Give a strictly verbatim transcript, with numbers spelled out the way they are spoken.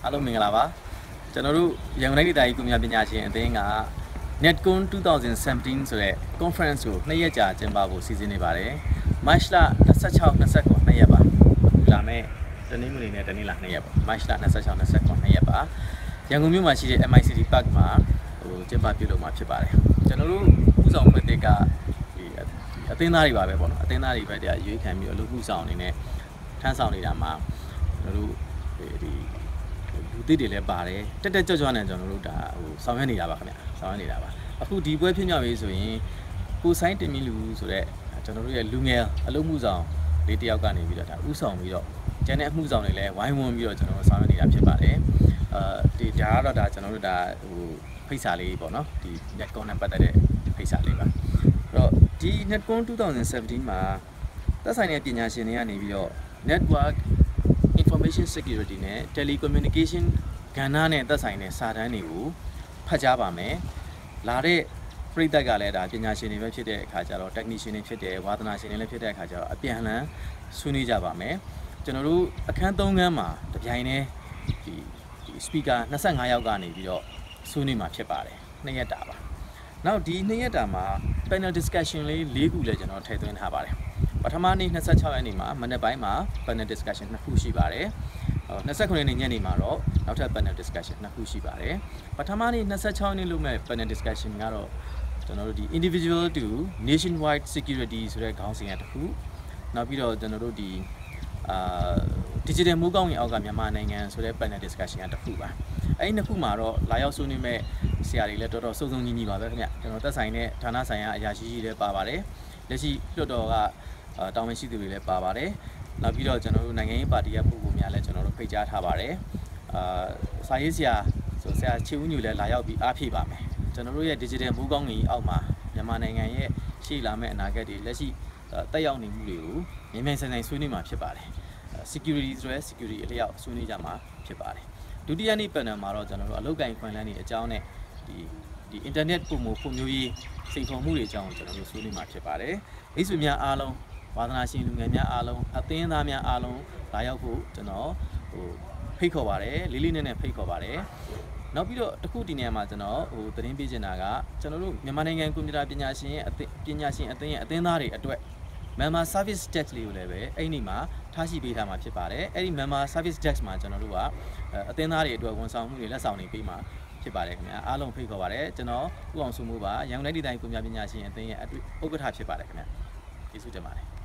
အားလုံးမင်္ဂလာပါကျွန်တော်တို့ရန်ကုန်တိုင်းဒေသကြီးကုမ္ပဏီပညာရှင်အသင်းက NetCon twenty seventeen ဆိုတဲ့ conference ကိုနှစ်ရက်ကြာကျင်းပဖို့စီစဉ်နေပါတယ် March လtwenty-six twenty-nineနှစ်ရက်ပါလာမယ့်တနင်္ဂနွေနဲ့တနင်္လာနှစ်ရက်ပါ March လtwenty-six twenty-nineနှစ်ရက်ပါရန်ကုန်မြို့မှာရှိတဲ့ M I C T Park မှာဟိုကျင်းပပြုလုပ်မှာဖြစ်ပါတယ်ကျွန်တော်တို့ဥဆောင်ဖွဲ့တွေကဒီအသင်းသားတွေပါပဲပေါ့နော်အသင်းသားတွေပဲတရားရွေးခံပြီးအလုပ်မှုဆောင်အနေနဲ့ထမ်းဆောင်နေတာမှာကျွန်တော်တို့ဒီလူသစ်တွေလည်းပါတယ်တက်တက်ကြွကြွနဲ့ကျွန်တော်တို့ဒါဟိုဆောင်ရွက်နေတာပါခင်ဗျဆောင်ရွက်နေတာပါအခုဒီပွဲဖြစ်မြောက်ရေးဆိုရင်ကိုဆိုင်တင်မီလူဆိုတဲ့ကျွန်တော်တို့ရဲ့လူငယ်အလုပ်မှုဆောင်လေးတယောက်ကနေပြီးတော့ဒါဥဆောင်ပြီးတော့ကျန်တဲ့အမှုဆောင်တွေလည်းဝိုင်းဝန်းပြီးတော့ကျွန်တော်တို့ဆောင်ရွက်နေတာဖြစ်ပါတယ်အဲဒီဒါကတော့ဒါကျွန်တော်တို့ဒါဟိုဖိတ်စာလေးပေါ့နော်ဒီ NetCon နဲ့ပတ်သက်တဲ့ဖိတ်စာလေးပါအဲ့တော့ဒီ NetCon twenty seventeenမှာသက်ဆိုင်တဲ့ပညာရှင်တွေကနေပြီးတော့ network information security နဲ့ telecommunication ကဏ္ဍနဲ့သက်ဆိုင်တဲ့စာတမ်းတွေကိုဖတ်ကြားပါမယ်လာတဲ့ပြည်သက်ကလည်းဒါပညာရှင်တွေပဲဖြစ်တဲ့အခါကျတော့ technician တွေဖြစ်တယ်ဝါသနာရှင်တွေလည်းဖြစ်တဲ့အခါကျတော့အပြန်အလှန်ဆွေးနွေးကြပါမယ်ကျွန်တော်တို့အခန်းသုံးခန်းမှာတပြိုင်တည်းဒီဒီ speaker twenty-fiveယောက်ကနေပြီးတော့ဆွေးနွေးမှာဖြစ်ပါတယ်နှစ်ရက်တာပါနောက်ဒီနှစ်ရက်တာမှာ panel discussion လေး၄ခုလည်းကျွန်တော်ထည့်သွင်းထားပါတယ်ပထမနေ့twenty-sixရက်နေ့မှာမနက်ပိုင်းမှာ panel discussion နှစ်ခုရှိပါတယ်twenty-nineရက်နေ့ညနေမှာတော့နောက်ထပ် panel discussion နှစ်ခုရှိပါတယ်ပထမနေ့twenty-sixရက်နေ့လုပ်မဲ့ panel discussion ကတော့ကျွန်တော်တို့ဒီ individual to nationwide security ဆိုတဲ့ခေါင်းစဉ်ရတစ်ခုနောက်ပြီးတော့ကျွန်တော်တို့ဒီအာ digital မိုးကောင်းရင်အောက်ကမြန်မာနိုင်ငံဆိုတဲ့ panel discussion ရတစ်ခုပါအဲ့ဒီနှစ်ခုမှာတော့လာရောက်ဆွေးနွေးမဲ့ဆရာတွေလည်းတော်တော်စုံစုံညီညီပါပဲခင်ဗျကျွန်တော်သက်ဆိုင်တဲ့ဌာနဆိုင်ရာအရာရှိကြီးတွေပါပါတယ်လက်ရှိလွှတ်တော်ကတောင်းဝန်ရှိသူတွေလည်းပါပါတယ်နောက်ပြီးတော့ကျွန်တော်တို့နိုင်ငံရေးပါတီရဲ့ပုံပုံများလည်းကျွန်တော်တို့ဖိတ်ကြားထားပါတယ်အာစာရေးဆရာဆိုဆရာချေဦးညူလည်းလာရောက်ပြီးအားဖြည့်ပါမယ်ကျွန်တော်တို့ရဲ့ digital မိုးကောင်းကြီးအောက်မှာမြန်မာနိုင်ငံရဲ့ရှေ့လာမယ့်အနာဂတ်တွေလက်ရှိတက်ရောက်နေမှုတွေကိုမြန်မြန်ဆန်ဆန်ဆွေးနွေးမှာဖြစ်ပါတယ် security ဆိုတဲ့ security အလျောက်ဆွေးနွေးကြမှာဖြစ်ပါတယ်ဒုတိယနေ့ panel မှာတော့ကျွန်တော်တို့အလုပ်ကိုင်ခွင့်လန်းတွေအကြောင်းနဲ့ဒီဒီ internet ပုံမှုပုံမျိုးရေးစိန်ခေါ်မှုတွေအကြောင်းကျွန်တော်တို့ဆွေးနွေးမှာဖြစ်ပါတယ်မိတ်ဆွေများအားလုံးဝါသနာရှင်လူငယ်များအားလုံးအသင်းသားများအားလုံးလာရောက်ဖို့ကျွန်တော်ဟိုဖိတ်ခေါ်ပါတယ်လေးလေးနက်နက်ဖိတ်ခေါ်ပါတယ်နောက်ပြီးတော့တခုဒီနေရာမှာကျွန်တော်ဟိုသတင်းပေးချင်တာကကျွန်တော်တို့မြန်မာနိုင်ငံကွန်ပျူတာပညာရှင်ရဲ့အသင်းပညာရှင်အသင်းရဲ့အသင်းသားတွေအတွက် Myanmar Service Tax လေးကိုလည်းပဲအဲ့ဒီမှာထားရှိပေးထားမှာဖြစ်ပါတယ်အဲ့ဒီ Myanmar Service Tax မှာကျွန်တော်တို့ကအသင်းသားတွေအတွက်ဝန်ဆောင်မှုတွေလက်ဆောင်တွေပေးမှာဖြစ်ပါတယ်ခင်ဗျာအားလုံးဖိတ်ခေါ်ပါတယ်ကျွန်တော်ဥအောင်စုမှုပါရန်ကုန်တိုင်းဒေသကြီးကွန်ပျူတာပညာရှင်အသင်းရဲ့ဥက္ကဋ္ဌဖြစ်ပါတယ်ခင်ဗျာကျေးဇူးတင်ပါတယ်